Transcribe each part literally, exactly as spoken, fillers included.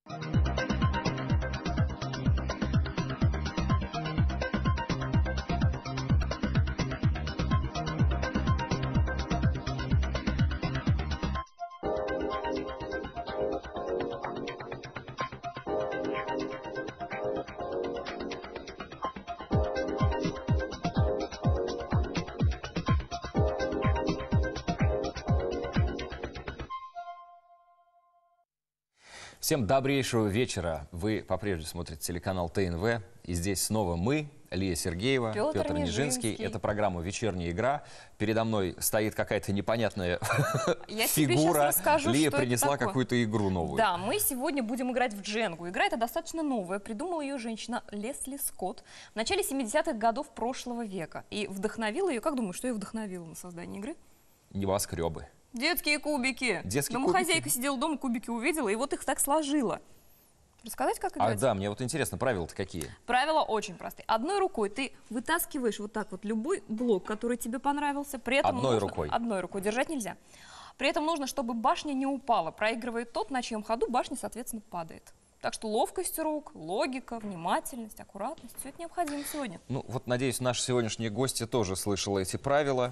Всем добрейшего вечера. Вы по-прежнему смотрите телеканал Т Н В. И здесь снова мы, Лия Сергеева, Петр, Петр Нежинский. Нежинский. Это программа «Вечерняя игра». Передо мной стоит какая-то непонятная Я фигура. Расскажу, Лия что принесла какую-то игру новую. Да, мы сегодня будем играть в дженгу. Игра эта достаточно новая. Придумала ее женщина Лесли Скотт в начале семидесятых годов прошлого века. И вдохновила ее, как думаешь, что ее вдохновило на создание игры? Небоскребы. Детские кубики. Детские Домохозяйка кубики? сидела дома, кубики увидела, и вот их так сложила. Рассказать, как играть? А, да, мне вот интересно, правила-то какие? Правила очень простые. Одной рукой ты вытаскиваешь вот так вот любой блок, который тебе понравился. При этом Одной нужно... рукой? Одной рукой. Держать нельзя. При этом нужно, чтобы башня не упала. Проигрывает тот, на чьем ходу башня, соответственно, падает. Так что ловкость рук, логика, внимательность, аккуратность – все это необходимо сегодня. Ну, вот, надеюсь, наши сегодняшние гости тоже слышала эти правила.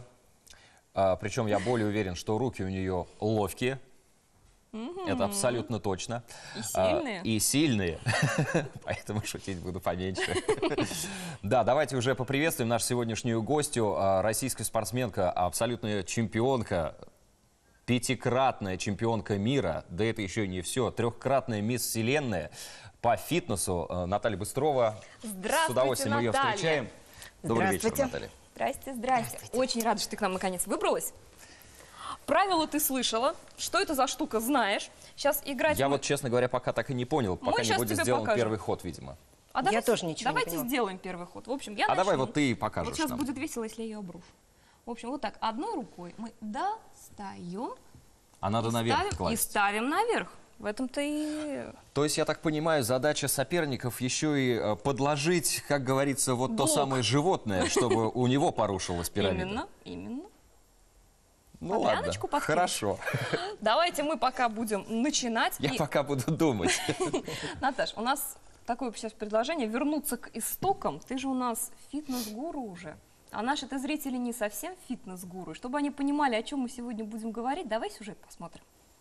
А, причем я более уверен, что руки у нее ловкие. Mm-hmm. Это абсолютно точно. И сильные. А, и сильные. Поэтому шутить буду поменьше. Да, давайте уже поприветствуем нашу сегодняшнюю гостью. Российская спортсменка, абсолютная чемпионка, пятикратная чемпионка мира. Да это еще не все. Трехкратная мисс Вселенная по фитнесу. Наталья Быстрова. Здравствуйте, С удовольствием мы ее Наталья. встречаем. Добрый вечер, Здравствуйте. Наталья. Здрасте, здрасте. Очень рада, что ты к нам наконец выбралась. Правила ты слышала. Что это за штука, знаешь. Сейчас играть... Я мы... вот, честно говоря, пока так и не понял. Мы Пока не щас будет тебе сделан покажем. первый ход, видимо. А Я давайте, тоже ничего не Давайте поняла. сделаем первый ход. В общем, я А давай начну. вот ты покажешь Вот сейчас нам. будет весело, если я ее обрушу. В общем, вот так, одной рукой мы достаем А надо и, наверх ставим, и класть. ставим наверх. В этом-то и... То есть, я так понимаю, задача соперников еще и э, подложить, как говорится, вот то Блок. самое животное, чтобы у него порушилась пирамида. Именно, именно. Ну Подряночку ладно, подкинуть. хорошо. Давайте мы пока будем начинать. Я И, пока буду думать. Наташ, у нас такое сейчас предложение вернуться к истокам. Ты же у нас фитнес-гуру уже. А наши-то зрители не совсем фитнес-гуру. Чтобы они понимали, о чем мы сегодня будем говорить, давай сюжет посмотрим.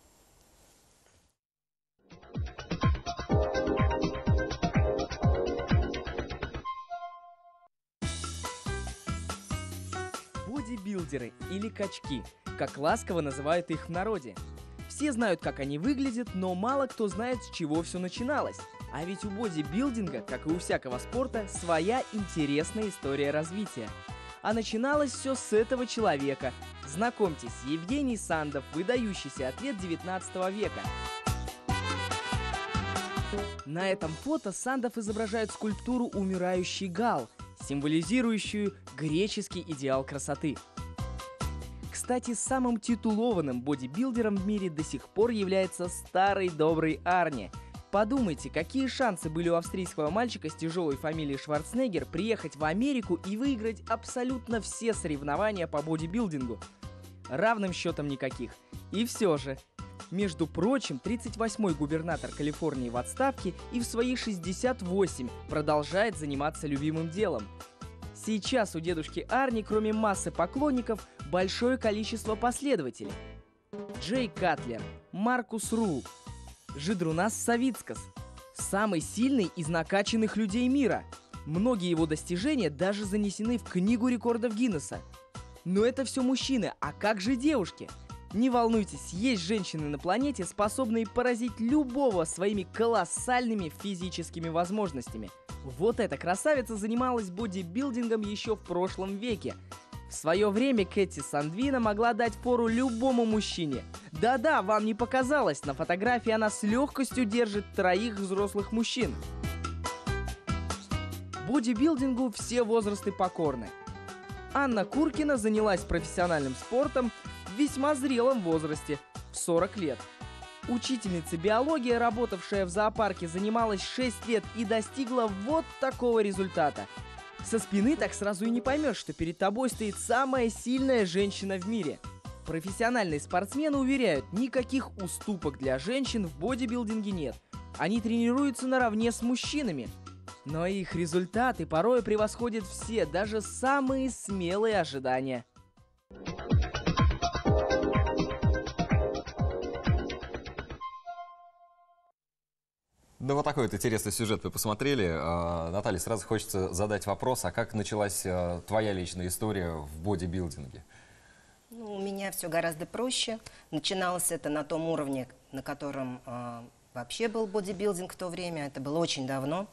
Бодибилдеры или качки, как ласково называют их в народе. Все знают, как они выглядят, но мало кто знает, с чего все начиналось. А ведь у бодибилдинга, как и у всякого спорта, своя интересная история развития. А начиналось все с этого человека. Знакомьтесь, Евгений Сандов, выдающийся атлет девятнадцатого века. На этом фото Сандов изображает скульптуру «Умирающий гал», символизирующую греческий идеал красоты. Кстати, самым титулованным бодибилдером в мире до сих пор является старый добрый Арни. Подумайте, какие шансы были у австрийского мальчика с тяжелой фамилией Шварценеггер приехать в Америку и выиграть абсолютно все соревнования по бодибилдингу? Равным счетом никаких. И все же. Между прочим, тридцать восьмой губернатор Калифорнии в отставке и в свои шестьдесят восемь продолжает заниматься любимым делом. Сейчас у дедушки Арни, кроме массы поклонников, большое количество последователей. Джей Катлер, Маркус Рул, Жидрунас Савицкас, самый сильный из накачанных людей мира. Многие его достижения даже занесены в Книгу рекордов Гиннесса. Но это все мужчины, а как же девушки? Не волнуйтесь, есть женщины на планете, способные поразить любого своими колоссальными физическими возможностями. Вот эта красавица занималась бодибилдингом еще в прошлом веке. В свое время Кэти Сандвина могла дать фору любому мужчине. Да-да, вам не показалось, на фотографии она с легкостью держит троих взрослых мужчин. Бодибилдингу все возрасты покорны. Анна Куркина занялась профессиональным спортом в весьма зрелом возрасте, в сорок лет. Учительница биологии, работавшая в зоопарке, занималась шесть лет и достигла вот такого результата. Со спины так сразу и не поймешь, что перед тобой стоит самая сильная женщина в мире. Профессиональные спортсмены уверяют, никаких уступок для женщин в бодибилдинге нет. Они тренируются наравне с мужчинами. Но их результаты порой превосходят все, даже самые смелые ожидания. Да, вот такой вот интересный сюжет вы посмотрели. А, Наталья, сразу хочется задать вопрос, а как началась а, твоя личная история в бодибилдинге? Ну, у меня все гораздо проще. Начиналось это на том уровне, на котором э, вообще был бодибилдинг в то время. Это было очень давно,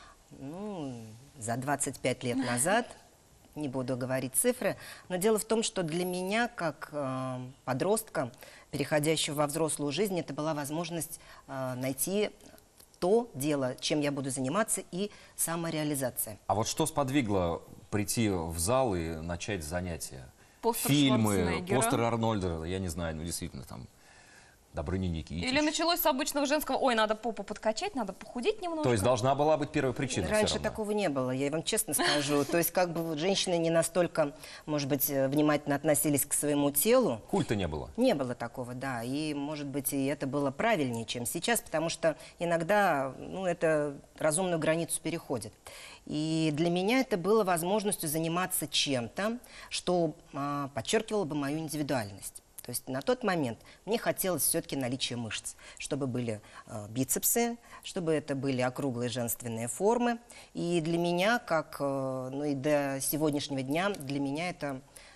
ну, за двадцать пять лет назад. Не буду говорить цифры. Но дело в том, что для меня, как э, подростка, переходящего во взрослую жизнь, это была возможность э, найти то дело, чем я буду заниматься, и самореализация. А вот что сподвигло прийти в зал и начать занятия? Постер Фильмы, Шварценеггера. постер Арнольда, я не знаю, ну действительно там Добрыня Никитич. Или началось с обычного женского, ой, надо попу подкачать, надо похудеть немножко. То есть должна была быть первая причина. Раньше такого не было, я вам честно скажу. То есть как бы вот женщины не настолько, может быть, внимательно относились к своему телу. Культа не было. Не было такого, да. И, может быть, и это было правильнее, чем сейчас, потому что иногда, ну, это разумную границу переходит. И для меня это было возможностью заниматься чем-то, что а, подчеркивало бы мою индивидуальность. То есть на тот момент мне хотелось все-таки наличия мышц, чтобы были э, бицепсы, чтобы это были округлые женственные формы. И для меня, как, э, ну и до сегодняшнего дня, для меня это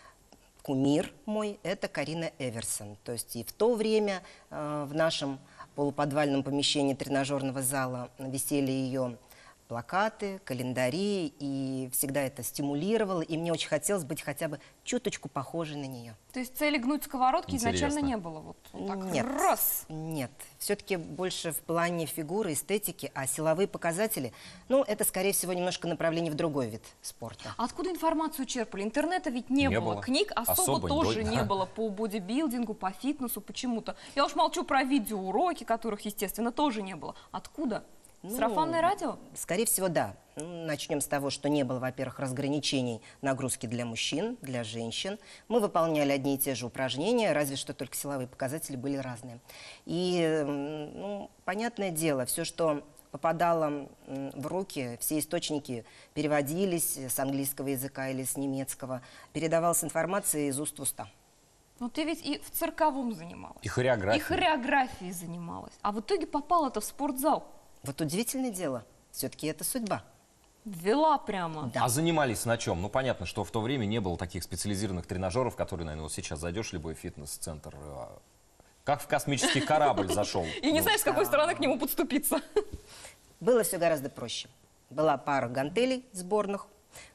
кумир мой, это Карина Эверсон. То есть и в то время э, в нашем полуподвальном помещении тренажерного зала висели ее плакаты, календари, и всегда это стимулировало, и мне очень хотелось быть хотя бы чуточку похожей на нее. То есть цели гнуть сковородки Интересно. изначально не было? Вот, вот так Нет. раз. Нет, все-таки больше в плане фигуры, эстетики, а силовые показатели, ну, это, скорее всего, немножко направление в другой вид спорта. А откуда информацию черпали? Интернета ведь не, Не было. было. Книг особо, Особо тоже не- не было по бодибилдингу, по фитнесу, почему-то. Я уж молчу про видеоуроки, которых, естественно, тоже не было. Откуда? Ну, Сарафанное радио? Скорее всего, да. Ну, начнем с того, что не было, во-первых, разграничений нагрузки для мужчин, для женщин. Мы выполняли одни и те же упражнения, разве что только силовые показатели были разные. И, м, ну, понятное дело, все, что попадало м, в руки, все источники переводились с английского языка или с немецкого, передавалась информация из уст в уста. Ну ты ведь и в цирковом занималась. И хореография. И хореографией занималась. А в итоге попала-то в спортзал. Вот удивительное дело, все-таки это судьба. Ввела прямо. Да. А занимались на чем? Ну, понятно, что в то время не было таких специализированных тренажеров, которые, наверное, вот сейчас зайдешь в любой фитнес-центр, а, как в космический корабль зашел. И не знаешь, с какой стороны к нему подступиться. Было все гораздо проще. Была пара гантелей сборных,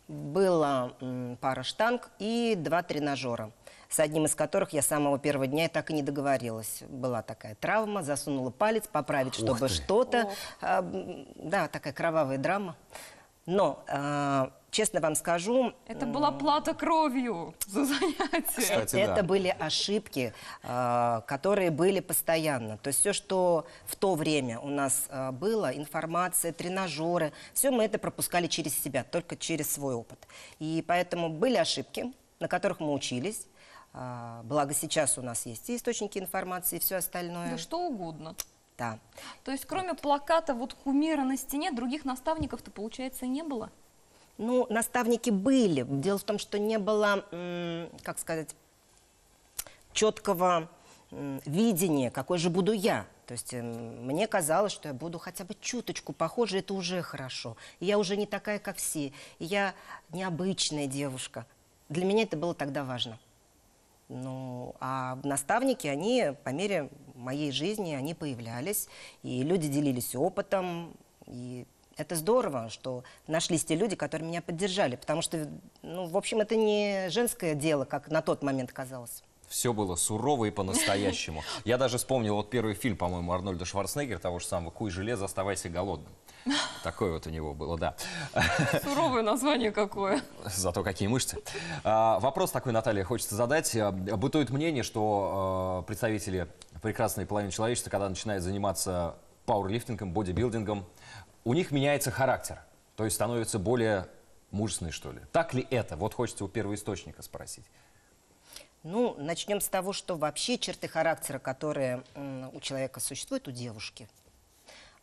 была м, пара штанг и два тренажера, с одним из которых я с самого первого дня и так и не договорилась. Была такая травма, засунула палец, поправить, Ух чтобы ты. что-то. А, м, да, такая кровавая драма. Но, а, честно вам скажу, Это была плата кровью за занятие. Кстати, это да. были ошибки, а, которые были постоянно. То есть все, что в то время у нас а, было, информация, тренажеры, все мы это пропускали через себя, только через свой опыт. И поэтому были ошибки, на которых мы учились. А, благо сейчас у нас есть и источники информации, и все остальное. Да что угодно. Да. То есть кроме плаката вот кумира на стене, других наставников-то, получается, и не было? Ну, наставники были. Дело в том, что не было, м, как сказать, четкого м, видения, какой же буду я. То есть м, мне казалось, что я буду хотя бы чуточку похожа, это уже хорошо. И я уже не такая, как все. И я необычная девушка. Для меня это было тогда важно. Ну, а наставники, они по мере моей жизни, они появлялись, и люди делились опытом, и это здорово, что нашлись те люди, которые меня поддержали, потому что, ну, в общем, это не женское дело, как на тот момент казалось. Все было сурово и по-настоящему. Я даже вспомнил вот первый фильм, по-моему, Арнольда Шварценеггера, того же самого «Куй железо, оставайся голодным». Такое вот у него было, да. Суровое название какое. Зато какие мышцы. А, вопрос такой, Наталья, хочется задать. А, Бытует мнение, что а, представители прекрасной половины человечества, когда начинают заниматься пауэрлифтингом, бодибилдингом, у них меняется характер. То есть становятся более мужественные, что ли. Так ли это? Вот хочется у первоисточника спросить. Ну, начнем с того, что вообще черты характера, которые м, у человека существуют, у девушки,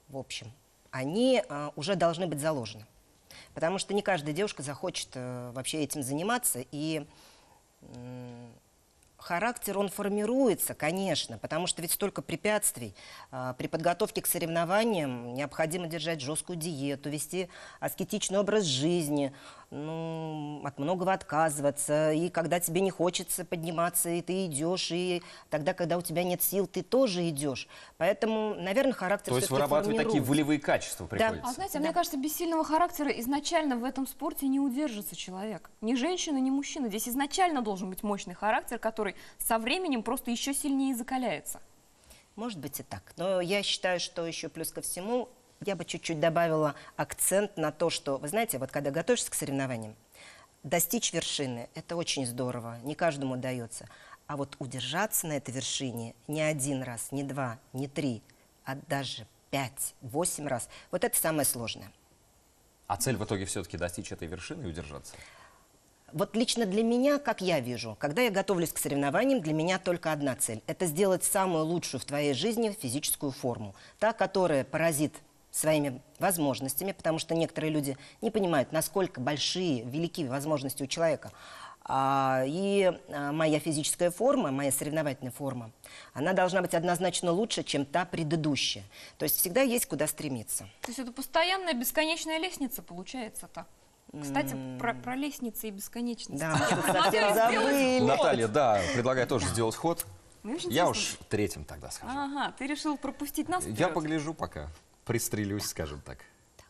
в общем, они а, уже должны быть заложены. Потому что не каждая девушка захочет а, вообще этим заниматься. И м, характер, он формируется, конечно, потому что ведь столько препятствий. А, при подготовке к соревнованиям необходимо держать жесткую диету, вести аскетичный образ жизни, ну, от многого отказываться. И когда тебе не хочется подниматься, и ты идешь, и тогда, когда у тебя нет сил, ты тоже идешь. Поэтому, наверное, характер То есть все-таки вырабатывать такие формируется. волевые качества приходится. А знаете, Да. мне кажется, без сильного характера изначально в этом спорте не удержится человек. Ни женщина, ни мужчина. Здесь изначально должен быть мощный характер, который со временем просто еще сильнее закаляется. Может быть и так. Но я считаю, что еще плюс ко всему, я бы чуть-чуть добавила акцент на то, что, вы знаете, вот когда готовишься к соревнованиям, достичь вершины – это очень здорово, не каждому удается. А вот удержаться на этой вершине не один раз, не два, не три, а даже пять, восемь раз – вот это самое сложное. А цель в итоге все-таки достичь этой вершины и удержаться? Вот лично для меня, как я вижу, когда я готовлюсь к соревнованиям, для меня только одна цель – это сделать самую лучшую в твоей жизни физическую форму. Та, которая поразит своими возможностями, потому что некоторые люди не понимают, насколько большие, великие возможности у человека. А, и а, моя физическая форма, моя соревновательная форма, она должна быть однозначно лучше, чем та предыдущая. То есть всегда есть куда стремиться. То есть это постоянная бесконечная лестница получается-то. Кстати, про, про лестницы и бесконечность. Да, мы тут Смотрели, совсем забыли. сделали ход. Наталья, да, предлагаю тоже сделать ход. Мне очень Я интересно. уж третьим тогда скажу. Ага, ты решил пропустить нас Я вперед? погляжу пока, пристрелюсь, скажем так.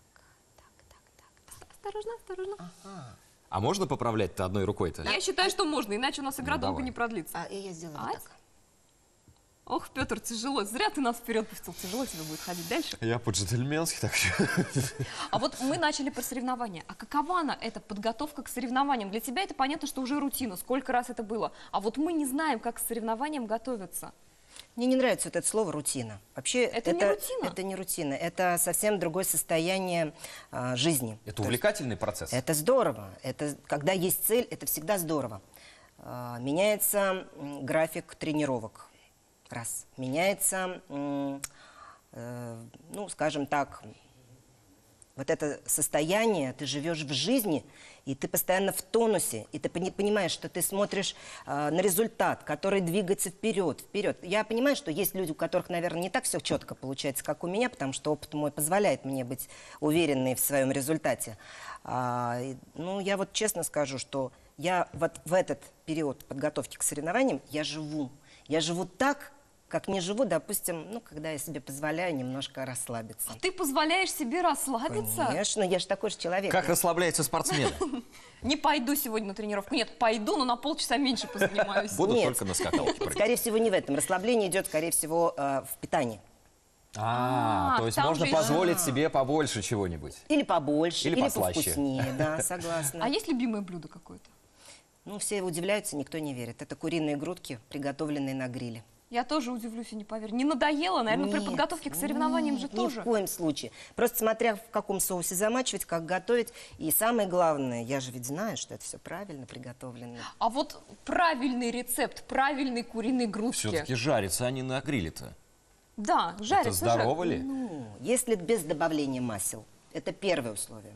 Осторожно, осторожно. А можно поправлять-то одной рукой-то? Я считаю, что можно, иначе у нас игра Ну, долго давай. не продлится. А, и я сделаю Ать. вот так. Ох, Петр, тяжело. Зря ты нас вперед пустил. Тяжело тебе будет ходить дальше. Я по-джентльменски так. А вот мы начали про соревнования. А какова она, эта подготовка к соревнованиям? Для тебя это понятно, что уже рутина. Сколько раз это было? А вот мы не знаем, как к соревнованиям готовиться. Мне не нравится вот это слово «рутина». Вообще, Это не рутина? Это не рутина. Это совсем другое состояние а, жизни. Это То есть увлекательный процесс? это здорово. Это, когда есть цель, это всегда здорово. А, меняется м, график тренировок. Раз. Меняется, м, э, ну, скажем так, вот это состояние, ты живешь в жизни, и ты постоянно в тонусе, и ты пони- понимаешь, что ты смотришь э, на результат, который двигается вперед, вперед. Я понимаю, что есть люди, у которых, наверное, не так все четко получается, как у меня, потому что опыт мой позволяет мне быть уверенной в своем результате. А, и, ну, я вот честно скажу, что я вот в этот период подготовки к соревнованиям, я живу. Я живу так, как не живу, допустим, ну, когда я себе позволяю немножко расслабиться. Ты позволяешь себе расслабиться? Конечно, я же такой же человек. Как расслабляются спортсмены? Не пойду сегодня на тренировку. Нет, пойду, но на полчаса меньше позанимаюсь. Буду Нет. только на скакалке прыгать. Скорее всего, не в этом. Расслабление идет, скорее всего, э, в питании. А, А, то есть там можно же- позволить себе побольше чего-нибудь. Или побольше, Или или, послаще. повкуснее, да, согласна. А есть любимое блюдо какое-то? Ну, все удивляются, никто не верит. Это куриные грудки, приготовленные на гриле. Я тоже удивлюсь и не поверю. Не надоело, наверное, при Нет, подготовке к соревнованиям же нет, тоже. Ни в коем случае. Просто смотря в каком соусе замачивать, как готовить. И самое главное, я же ведь знаю, что это все правильно приготовлено. А вот правильный рецепт, правильной куриной грудки. Все-таки жарятся они на гриле-то. Да, жарится Это здорово же. ли? Ну, если без добавления масел. Это первое условие.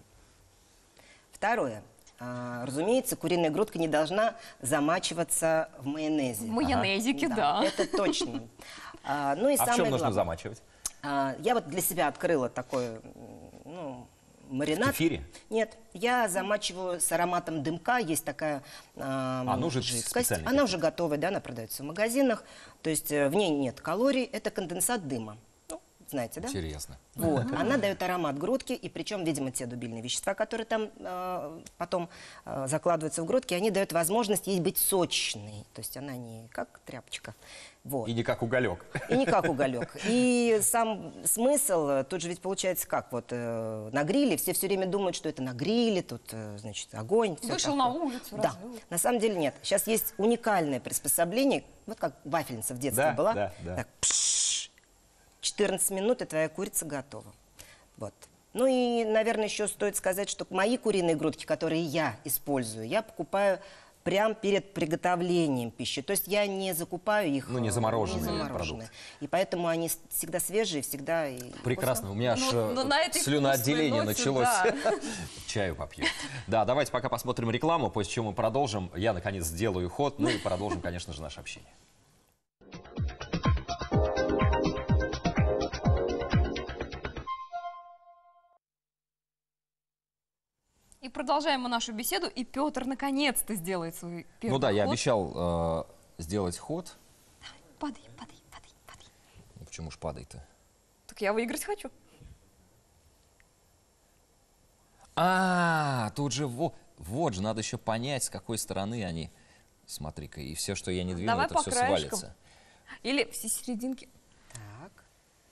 Второе. А, разумеется, куриная грудка не должна замачиваться в майонезе. В майонезике, да. Это точно. А, ну и А в самое чем нужно главное. замачивать? А, я вот для себя открыла такой, м, ну, маринад. В кефире? Нет, я замачиваю с ароматом дымка. Есть такая а, А, ну, жидкость специальная Она уже готовая, да, она продается в магазинах. То есть э, в ней нет калорий, это конденсат дыма. Ну, знаете, да? Интересно. Вот. Она дает аромат грудки, и причем, видимо, те дубильные вещества, которые там э, потом э, закладываются в грудки, они дают возможность ей быть сочной. То есть она не как тряпочка. Вот. И не как уголек. И не как уголек. И сам смысл, э, тут же ведь получается как, вот э, на гриле, все все время думают, что это на гриле, тут, э, значит, огонь. всё Вышел такое. на улицу, Да, развел. на самом деле нет. Сейчас есть уникальное приспособление, вот как вафельница в детстве Да, была. да, да. Так, пш, четырнадцать минут, и твоя курица готова. Вот. Ну и, наверное, еще стоит сказать, что мои куриные грудки, которые я использую, я покупаю прям перед приготовлением пищи. То есть я не закупаю их. Ну, не замороженные не замороженные. продукты. И поэтому они с- всегда свежие, всегда... и Прекрасно, у меня аж Ну, ну, на э, этой слюноотделение вкусной ноте, началось. да. Чаю попью. Да, давайте пока посмотрим рекламу, после чего мы продолжим. Я, наконец, сделаю ход, ну и продолжим, конечно же, наше общение. И продолжаем мы нашу беседу, и Петр наконец-то сделает свой первый Ну да, я ход. обещал э, сделать ход. Падай, падай, падай, падай. Ну, почему ж падай-то? Так я выиграть хочу. А, тут же во, вот же, надо еще понять, с какой стороны они. Смотри-ка, и все, что я не двину, Давай это по все краешкам. свалится. Или все серединки. Так,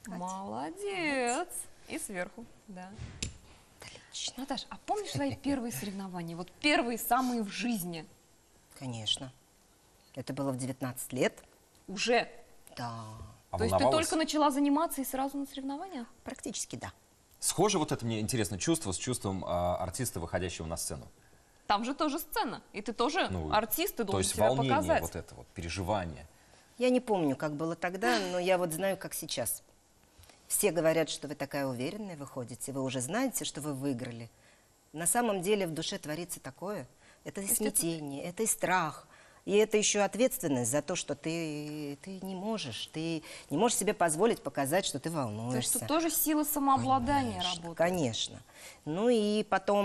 Молодец. И сверху, да. отлично. Наташ, а помнишь свои первые соревнования? Вот первые, самые в жизни? Конечно. Это было в девятнадцать лет. Уже. Да, А То есть ты волновалась? только начала заниматься и сразу на соревнования? практически да. Схоже вот это, мне интересно, чувство с чувством а, артиста, выходящего на сцену. Там же тоже сцена. И ты тоже Ну, артист, ты То должен есть себя волнение, показать. вот это вот, переживание. Я не помню, как было тогда, но я вот знаю, как сейчас. Все говорят, что вы такая уверенная выходите, вы уже знаете, что вы выиграли. На самом деле в душе творится такое. Это и есть это- смятение, это и страх. И это еще ответственность за то, что ты, ты не можешь. Ты не можешь себе позволить показать, что ты То есть волнуешься. тут тоже сила самообладания Конечно, работает. Конечно. Ну и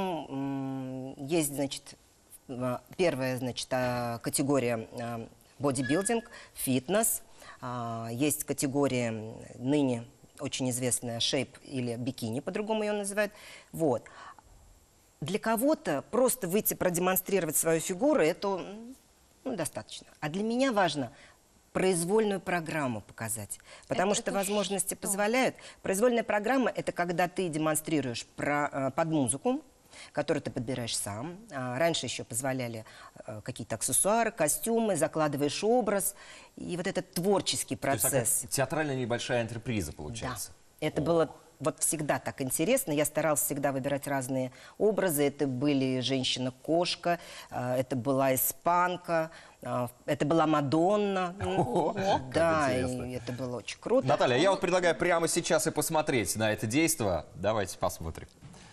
потом м, есть, значит, а, первая, значит, а, категория а, бодибилдинг, фитнес. А, Есть категория м, ныне очень известная шейп или бикини, по-другому ее называют. Вот. Для кого-то просто выйти продемонстрировать свою фигуру, это м, ну, достаточно. А для меня важно произвольную программу показать. Потому Это- что это возможности что? позволяют. Произвольная программа – это когда ты демонстрируешь про, э, под музыку, которую ты подбираешь сам. А, Раньше еще позволяли э, какие-то аксессуары, костюмы, закладываешь образ. И вот этот творческий То есть такая процесс. театральная небольшая энтреприза получается. Да. Это было вот всегда так интересно. Я старалась всегда выбирать разные образы. Это были женщина-кошка, э, это была испанка, э, это была Мадонна. Ого, как Да, интересно. и это было очень круто. Наталья, я вот предлагаю прямо сейчас и посмотреть на это действо. Давайте посмотрим.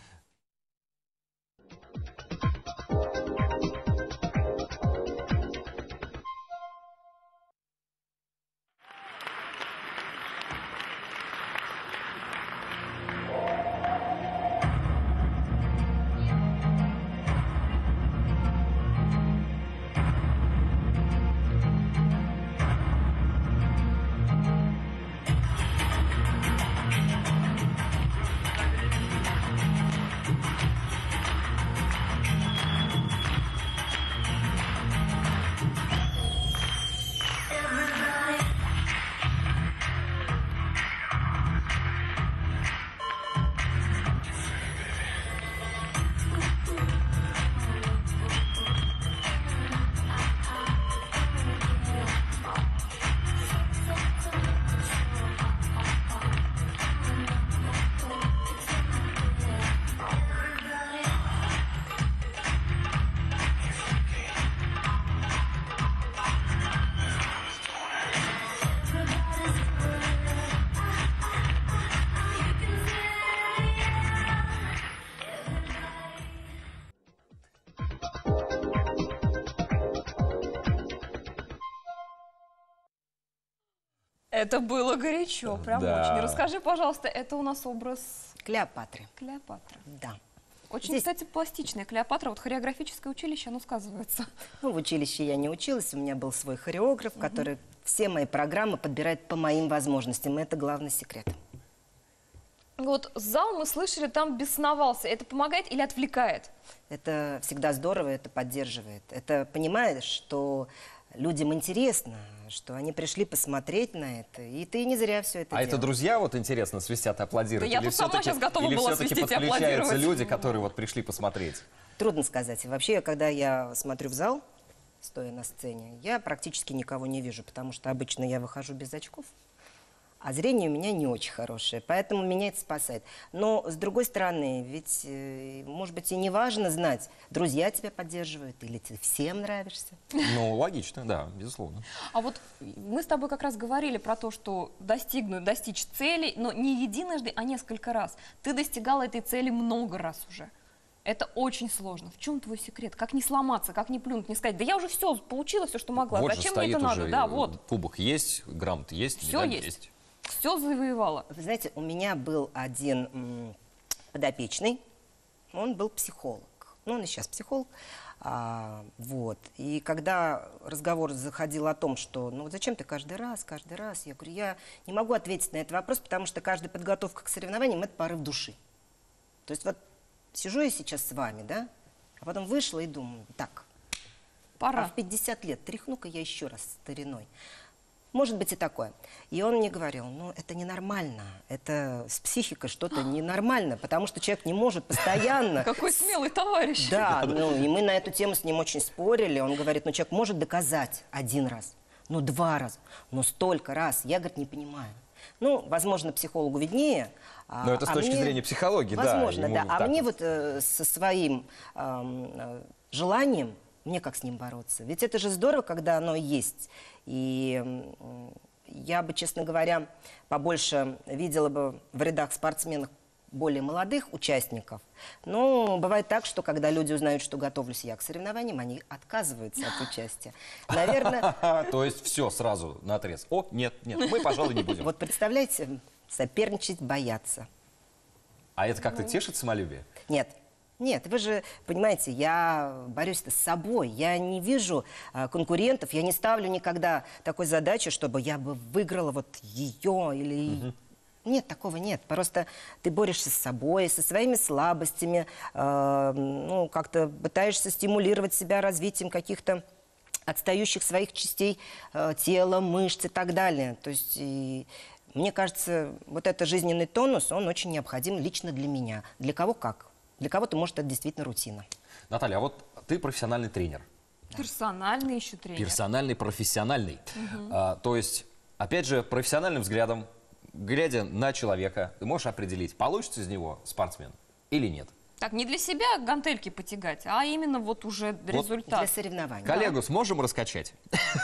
Это было горячо, прям Да. очень. Расскажи, пожалуйста, это у нас образ Клеопатры. Клеопатры. Да. Очень, Здесь- кстати, пластичная Клеопатра. Вот хореографическое училище, оно сказывается. Ну, в училище я не училась, у меня был свой хореограф, который все мои программы подбирает по моим возможностям. И это главный секрет. Вот зал, мы слышали, там бесновался. Это помогает или отвлекает? Это всегда здорово, это поддерживает. Это понимаешь, что людям интересно, что они пришли посмотреть на это, и ты не зря все это А делаешь. это друзья вот интересно свистят и аплодируют? Да я Или тут сама всё-таки- щас готова или была все-таки свистеть и подключаются аплодировать. люди, которые вот пришли посмотреть? Трудно сказать. И вообще, когда я смотрю в зал, стоя на сцене, я практически никого не вижу, потому что обычно я выхожу без очков. А зрение у меня не очень хорошее, поэтому меня это спасает. Но, с другой стороны, ведь, э, может быть, и не важно знать, друзья тебя поддерживают или ты всем нравишься. Ну, логично, да, безусловно. А вот мы с тобой как раз говорили про то, что достигнуть, достичь цели, но не единожды, а несколько раз. Ты достигала этой цели много раз уже. Это очень сложно. В чем твой секрет? Как не сломаться, как не плюнуть, не сказать, да я уже все получила, все, что могла. Вот же Зачем мне стоит это уже, надо? Да, вот. кубок есть, грамоты есть, Все медаль есть. есть. Все завоевала. Вы знаете, у меня был один м, подопечный, он был психолог. Ну, он и сейчас психолог. А, вот. И когда разговор заходил о том, что, ну, вот зачем ты каждый раз, каждый раз, я говорю, я не могу ответить на этот вопрос, потому что каждая подготовка к соревнованиям – это порыв души. То есть вот сижу я сейчас с вами, да, а потом вышла и думаю, так, Пора. а в пятьдесят лет тряхну-ка я еще раз стариной. Может быть и такое. И он мне говорил, ну это ненормально, это с психикой что-то ненормально, потому что человек не может постоянно... Какой смелый товарищ. Да, ну и мы на эту тему с ним очень спорили. Он говорит, ну человек может доказать один раз, ну два раза, но столько раз. Я, говорит, не понимаю. Ну, возможно, психологу виднее. а- Но это с а точки мне- зрения психологии, да. Возможно, ему да. А так мне вот. вот э, со своим эм, э, желанием, мне как с ним бороться? Ведь это же здорово, когда оно есть. И м, я бы, честно говоря, побольше видела бы в рядах спортсменов более молодых участников. Но бывает так, что когда люди узнают, что готовлюсь я к соревнованиям, они отказываются от участия. Наверное, То есть все сразу наотрез. О, нет, нет, мы, пожалуй, не будем. вот представляете, соперничать боятся. А это как-то тешит самолюбие? Нет. Нет, вы же понимаете, я борюсь с собой, я не вижу а, конкурентов, я не ставлю никогда такой задачи, чтобы я бы выиграла вот ее или... Нет, такого нет. Просто ты борешься с собой, со своими слабостями, э, ну, как-то пытаешься стимулировать себя развитием каких-то отстающих своих частей э, тела, мышц и так далее. То есть, и, мне кажется, вот этот жизненный тонус, он очень необходим лично для меня. Для кого как? Для кого-то, может, это действительно рутина. Наталья, а вот ты профессиональный тренер. Персональный еще тренер. Персональный, профессиональный. А, то есть, опять же, профессиональным взглядом, глядя на человека, ты можешь определить, получится из него спортсмен или нет. Так, не для себя гантельки потягать, а именно вот уже результат. Для соревнований. Коллегу сможем раскачать?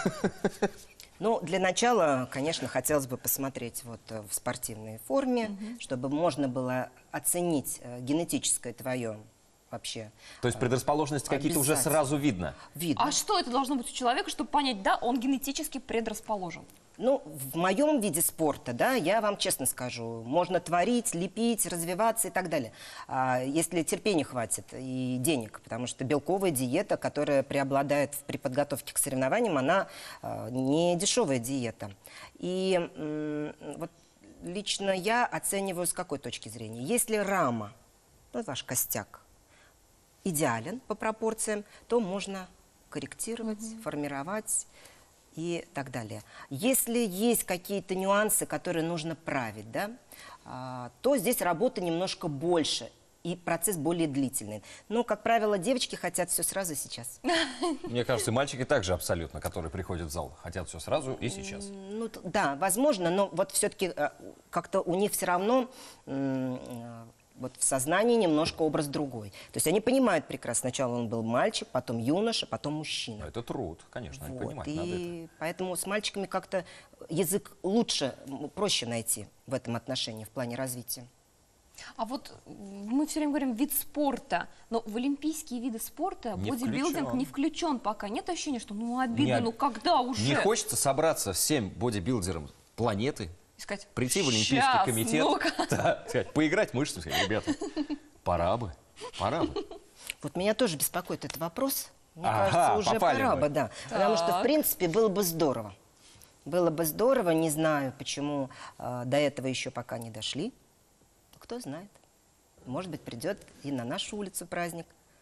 Ну, для начала, конечно, хотелось бы посмотреть вот э, в спортивной форме, чтобы можно было оценить э, генетическое твое вообще. То есть предрасположенности какие-то уже Обязательно. сразу видно. Видно. А что это должно быть у человека, чтобы понять, да, он генетически предрасположен? Ну, в моем виде спорта, да, я вам честно скажу, можно творить, лепить, развиваться и так далее, а, если терпения хватит и денег, потому что белковая диета, которая преобладает при подготовке к соревнованиям, она а, не дешевая диета. И м, вот лично я оцениваю с какой точки зрения. Если рама, ну, ваш костяк, идеален по пропорциям, то можно корректировать, формировать и так далее. Если есть какие-то нюансы, которые нужно править, да, а, то здесь работы немножко больше и процесс более длительный. Но, как правило, девочки хотят все сразу и сейчас. Мне кажется, и мальчики также абсолютно, которые приходят в зал, хотят все сразу и сейчас. Ну, т- да, возможно, но вот все-таки как-то у них все равно м, э, вот в сознании немножко образ другой. То есть они понимают прекрасно, сначала он был мальчик, потом юноша, потом мужчина. Это труд, конечно, Вот, понимать надо это. и поэтому с мальчиками как-то язык лучше, м, проще найти в этом отношении, в плане развития. А вот мы все время говорим вид спорта, но в олимпийские виды спорта Не бодибилдинг включен. не включен пока. Нет ощущения, что ну обидно, Не об- ну когда уже? Не хочется собраться всем бодибилдерам планеты, И сказать, прийти в Олимпийский «Щас, комитет, ну-ка». да, сказать, поиграть мышцами, сказать, ребята, пора бы, пора бы. Вот меня тоже беспокоит этот вопрос. Мне Ага, кажется, уже попали пора мы. бы, да. Потому что, в Так. принципе, было бы здорово. Было бы здорово, не знаю, почему э, до этого еще пока не дошли. Кто знает. Может быть, придет и на нашу улицу праздник.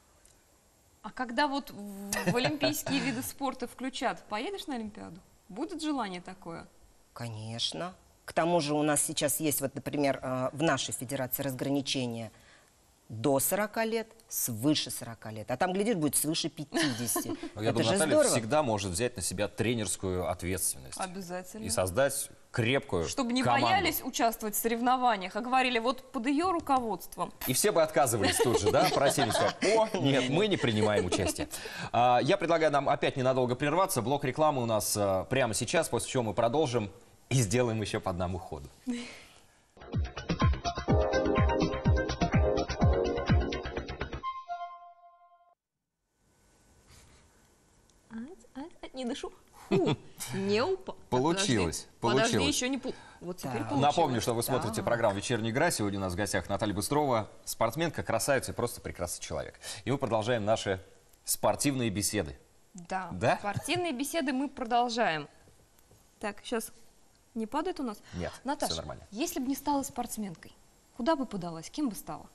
А когда вот в в олимпийские виды спорта включат, поедешь на Олимпиаду? Будет желание такое? Конечно. К тому же у нас сейчас есть, вот, например, э, в нашей федерации разграничение до сорока лет, свыше сорока лет. А там, глядишь, будет свыше пятидесяти. Но я Это думаю, же Наталья здорово. всегда может взять на себя тренерскую ответственность. Обязательно. И создать крепкую Чтобы не команду. боялись участвовать в соревнованиях, а говорили, вот под ее руководством. И все бы отказывались тут же, да, просили сказать: о, нет, мы не принимаем участие. А, я предлагаю нам опять ненадолго прерваться. Блок рекламы у нас а, прямо сейчас, после чего мы продолжим и сделаем еще по одному ходу. Не дышу. Фу, не упал. Получилось, Подожди, получилось. подожди, еще не пу... Вот теперь получилось. Напомню, что вы смотрите программу «Вечерняя игра». Сегодня у нас в гостях Наталья Быстрова, спортсменка, красавица и просто прекрасный человек. И мы продолжаем наши спортивные беседы. Да, Да? спортивные беседы мы продолжаем. Так, сейчас не падает у нас? Нет, Наташа, всё нормально. если бы не стала спортсменкой, куда бы подалась, кем бы стала?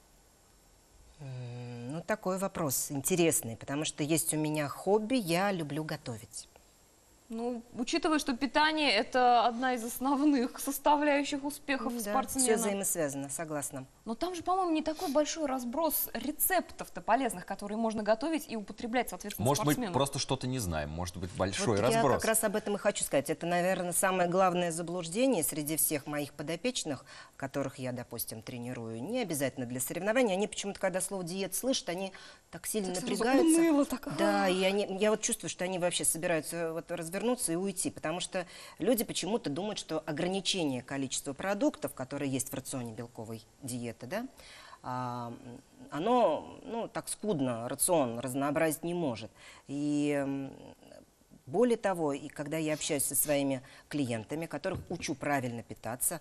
М, Ну, такой вопрос интересный, потому что есть у меня хобби, я люблю готовить. Ну, учитывая, что питание – это одна из основных составляющих успехов Да, спортсмена. все взаимосвязано, согласна. Но там же, по-моему, не такой большой разброс рецептов-то полезных, которые можно готовить и употреблять, соответственно, Может, мы спортсмену. просто что-то не знаем, может быть, большой Вот разброс. я как раз об этом и хочу сказать. Это, наверное, самое главное заблуждение среди всех моих подопечных, которых я, допустим, тренирую. Не обязательно для соревнований. Они почему-то, когда слово диет слышат, они так сильно Так сразу напрягаются. уныло так, Да, ага. и они, я вот чувствую, что они вообще собираются вот развернуться и уйти, потому что люди почему-то думают, что ограничение количества продуктов, которые есть в рационе белковой диеты, да, а, оно, ну, так скудно рацион разнообразить не может. И м, более того, и когда я общаюсь со своими клиентами, которых учу правильно питаться,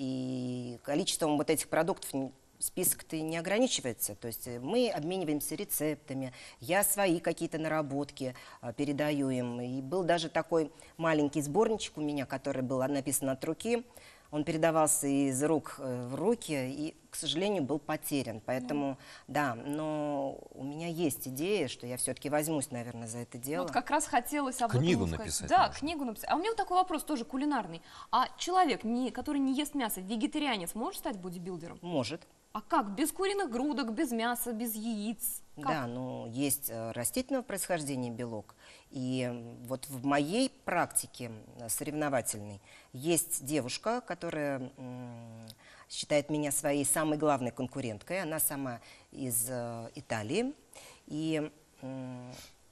и количеством вот этих продуктов н- список-то не ограничивается. То есть э, мы обмениваемся рецептами, я свои какие-то наработки а, передаю им. И был даже такой маленький сборничек у меня, который был написан от руки. Он передавался из рук э, в руки и, к сожалению, был потерян. Поэтому, да, но у меня есть идея, что я все-таки возьмусь, наверное, за это дело. Вот как раз хотелось об Книгу этом сказать. написать Да, можно. книгу написать. А у меня вот такой вопрос тоже кулинарный. А человек, не, который не ест мясо, вегетарианец, может стать бодибилдером? Может. А как? Без куриных грудок, без мяса, без яиц? Как? Да, но есть э, растительного происхождения белок. И м, вот в моей практике э, соревновательной есть девушка, которая м, считает меня своей самой главной конкуренткой. Она сама из э, Италии. И м,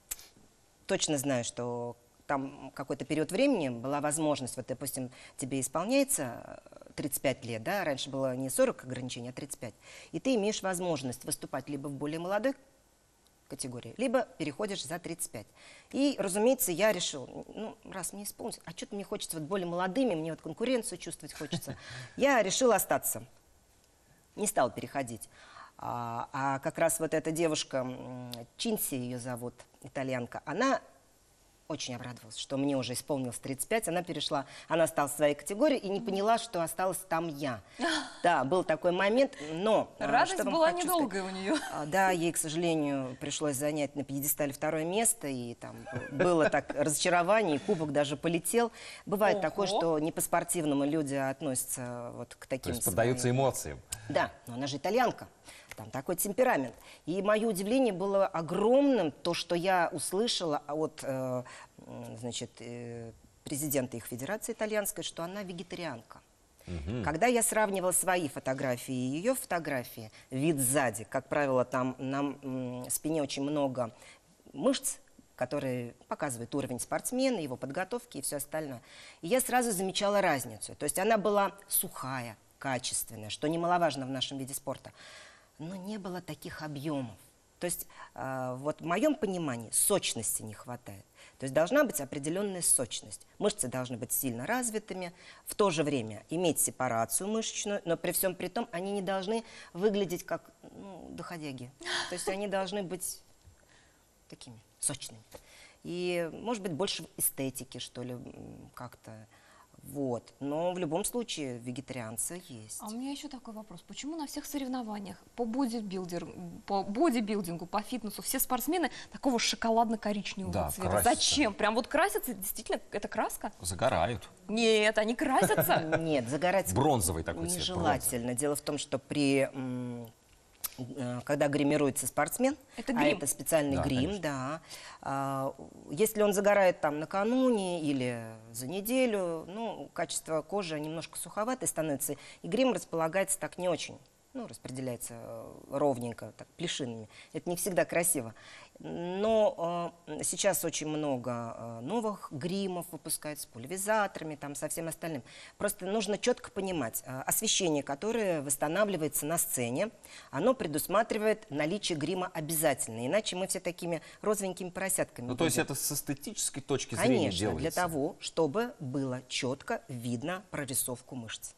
точно знаю, что там какой-то период времени была возможность, вот, допустим, тебе исполняется тридцать пять лет, да, раньше было не сорок ограничений, а тридцать пять, и ты имеешь возможность выступать либо в более молодой категории, либо переходишь за тридцать пять. И, разумеется, я решила, ну, раз мне исполнилось, а что-то мне хочется вот более молодыми, мне вот конкуренцию чувствовать хочется. Я решила остаться, не стала переходить. А, а как раз вот эта девушка, м, Чинси ее зовут, итальянка, она очень обрадовалась, что мне уже исполнилось тридцать пять, она перешла, она стала в своей категории и не поняла, что осталась там я. Да, был такой момент, но... а, Радость что вам была хочу недолгая у нее. а, Да, ей, к сожалению, пришлось занять на пьедестале второе место, и там было так разочарование, и кубок даже полетел. Бывает Ого. такое, что не по-спортивному люди относятся вот к То таким есть поддаются своим- эмоциям. Да, но она же итальянка, там такой темперамент. И мое удивление было огромным, то, что я услышала от э, м, значит, э, президента их федерации итальянской, что она вегетарианка. Когда я сравнивала свои фотографии и ее фотографии, вид сзади, как правило, там на м, спине очень много мышц, которые показывают уровень спортсмена, его подготовки и все остальное. И я сразу замечала разницу. То есть она была сухая, качественная, что немаловажно в нашем виде спорта, но не было таких объемов. То есть э, вот в моем понимании сочности не хватает. То есть должна быть определенная сочность. Мышцы должны быть сильно развитыми, в то же время иметь сепарацию мышечную, но при всем при том они не должны выглядеть как ну, доходяги. То есть они должны быть такими сочными. И, может быть, больше эстетики, что ли, м, как-то. Вот. Но в любом случае вегетарианцы есть. А у меня еще такой вопрос. Почему на всех соревнованиях по бодибилдеру, по бодибилдингу, по фитнесу все спортсмены такого шоколадно-коричневого Да, цвета? красятся. Зачем? Прям вот красятся? Действительно, это краска? Загорают. Нет, они красятся. Нет, загорать Бронзовый такой цвет. нежелательно. Дело в том, что при м, э, когда гримируется спортсмен, Это а грим. это специальный Да, грим, конечно. да. А, если он загорает там накануне или за неделю, ну, качество кожи немножко суховатое становится, и грим располагается так не очень. Ну, распределяется э, ровненько, так, плешинами. Это не всегда красиво. Но э, сейчас очень много э, новых гримов выпускают с пульверизаторами, там, со всем остальным. Просто нужно четко понимать, э, освещение, которое восстанавливается на сцене, оно предусматривает наличие грима обязательно. Иначе мы все такими розовенькими поросятками Ну, то есть будем. это с эстетической точки зрения Конечно, делается? для того, чтобы было четко видно прорисовку мышц.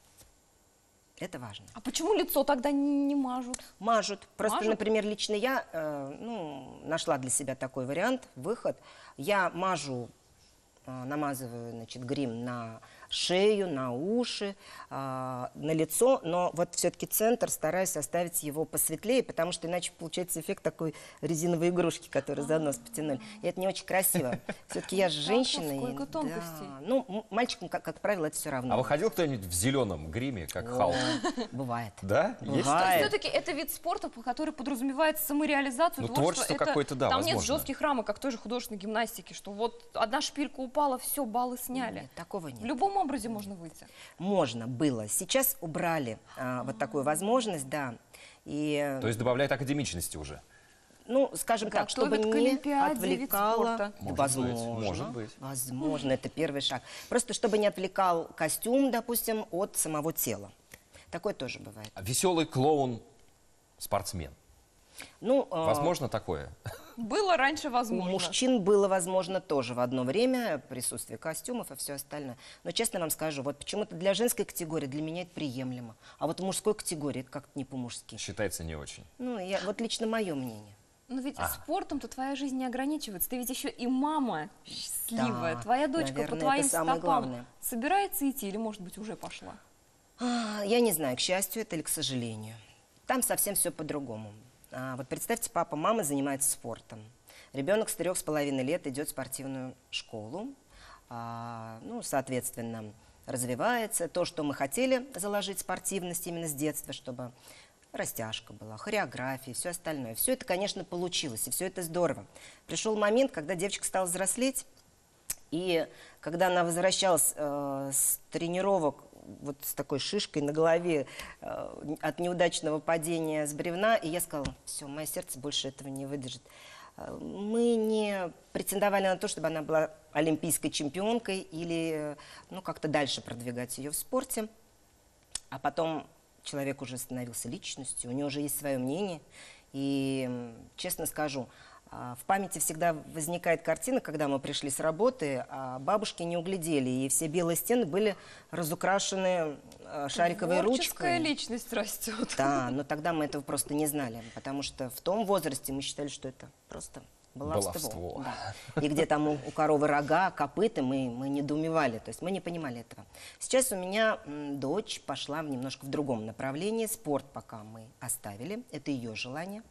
Это важно. А почему лицо тогда не мажут? Мажут. Просто, Мажут? например, лично я э, ну, нашла для себя такой вариант, выход. Я мажу, э, намазываю, значит, грим на шею, на уши, э, на лицо, но вот все-таки центр стараюсь оставить его посветлее, потому что иначе получается эффект такой резиновой игрушки, которую за нос потянули. И это не очень красиво. Все-таки я же Да, женщина. и- сколько тонкостей. да. Ну, м- мальчикам, как, как правило, это все равно. А выходил кто-нибудь в зеленом гриме, как Халк? Бывает. Да? Есть? Бывает. Все-таки это вид спорта, по- который подразумевает самореализацию, Ну, творчество. творчество Это- какое-то, да, Там нет возможно. жестких рамок, как в той же художественной гимнастике, что вот одна шпилька упала, все, баллы сняли. Нет, такого нет. В любом образе можно выйти. Можно было. Сейчас убрали а, вот такую возможность, да. И, То есть добавляет академичности уже? ну, скажем так, чтобы Готовят к не Олимпиаде вид отвлекало. спорта. Да, Может возможно, быть, может быть. возможно, это первый шаг. Просто чтобы не отвлекал костюм, допустим, от самого тела. Такое тоже бывает. А веселый клоун-спортсмен. Ну, а, Возможно такое? Было раньше у возможно. мужчин было возможно тоже в одно время присутствие костюмов и все остальное. Но честно вам скажу, вот почему-то для женской категории для меня это приемлемо. А вот в мужской категории это как-то не по-мужски. Считается не очень. Ну, я, вот лично мое мнение. Но ведь А. спортом-то твоя жизнь не ограничивается. Ты ведь еще и мама счастливая. Да, Твоя дочка наверное, по твоим это самое стопам главное. собирается идти или, может быть, уже пошла? А, Я не знаю, к счастью это или к сожалению. Там совсем все по-другому. А, Вот представьте, папа, мама занимается спортом. Ребенок с трех с половиной лет идет в спортивную школу. А, Ну, соответственно, развивается. То, что мы хотели заложить спортивность именно с детства, чтобы растяжка была, хореография, все остальное. Все это, конечно, получилось, и все это здорово. Пришел момент, когда девочка стала взрослеть, и когда она возвращалась э, с тренировок вот с такой шишкой на голове э, от неудачного падения с бревна, и я сказала, все, мое сердце больше этого не выдержит. Э, Мы не претендовали на то, чтобы она была олимпийской чемпионкой или э, ну, как-то дальше продвигать ее в спорте. А потом человек уже становился личностью, у него уже есть свое мнение. И, м, честно скажу, а, в памяти всегда возникает картина, когда мы пришли с работы, а бабушки не углядели, и все белые стены были разукрашены а, шариковой Творческая ручкой. личность растет. Да, но тогда мы этого просто не знали, потому что в том возрасте мы считали, что это просто баловство. Баловство. Да. И где там у, у коровы рога, копыта, мы, мы недоумевали, то есть мы не понимали этого. Сейчас у меня м, дочь пошла в немножко в другом направлении, спорт пока мы оставили, это ее желание.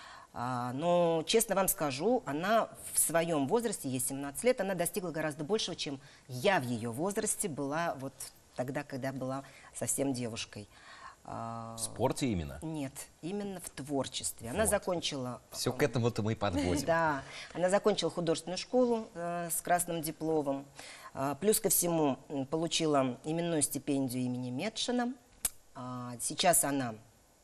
А, но, честно вам скажу, она в своем возрасте, ей семнадцать лет, она достигла гораздо большего, чем я в ее возрасте была вот тогда, когда была совсем девушкой. А, В спорте именно? Нет, именно в творчестве. Она Вот. закончила... Все к этому-то мы и подводим. Да, она закончила художественную школу э, с красным дипломом. А, плюс ко всему м, получила именную стипендию имени Метшина. А, сейчас она